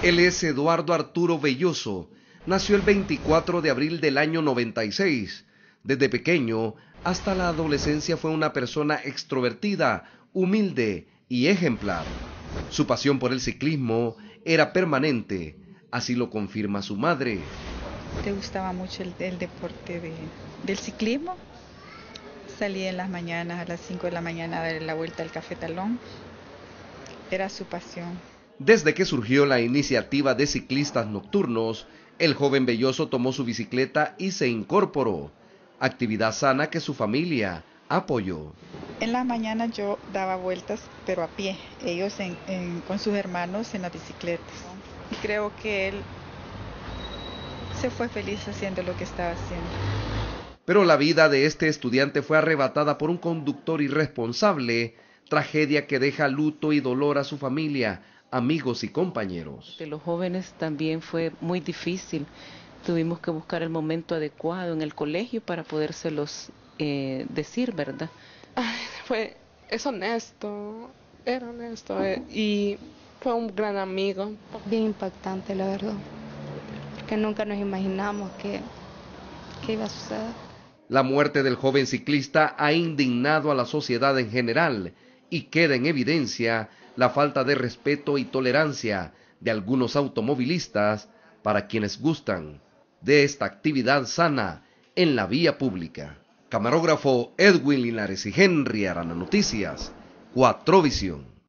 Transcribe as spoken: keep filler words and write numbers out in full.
Él es Eduardo Arturo Belloso. Nació el veinticuatro de abril del año noventa y seis. Desde pequeño hasta la adolescencia fue una persona extrovertida, humilde y ejemplar. Su pasión por el ciclismo era permanente, así lo confirma su madre. Le gustaba mucho el, el deporte de, del ciclismo. Salía en las mañanas, a las cinco de la mañana, a dar la vuelta al cafetalón. Era su pasión. Desde que surgió la iniciativa de ciclistas nocturnos, el joven Belloso tomó su bicicleta y se incorporó, actividad sana que su familia apoyó. En las mañanas yo daba vueltas, pero a pie, ellos en, en, con sus hermanos en las bicicletas. Y creo que él se fue feliz haciendo lo que estaba haciendo. Pero la vida de este estudiante fue arrebatada por un conductor irresponsable, tragedia que deja luto y dolor a su familia, amigos y compañeros. De los jóvenes también fue muy difícil. Tuvimos que buscar el momento adecuado en el colegio para podérselos eh, decir, ¿verdad? Ay, fue, es honesto, era honesto eh, y fue un gran amigo. Bien impactante, la verdad, que nunca nos imaginamos que, que iba a suceder. La muerte del joven ciclista ha indignado a la sociedad en general y queda en evidencia la falta de respeto y tolerancia de algunos automovilistas para quienes gustan de esta actividad sana en la vía pública. Camarógrafo Edwin Linares y Henry Arana, Noticias cuatro Visión.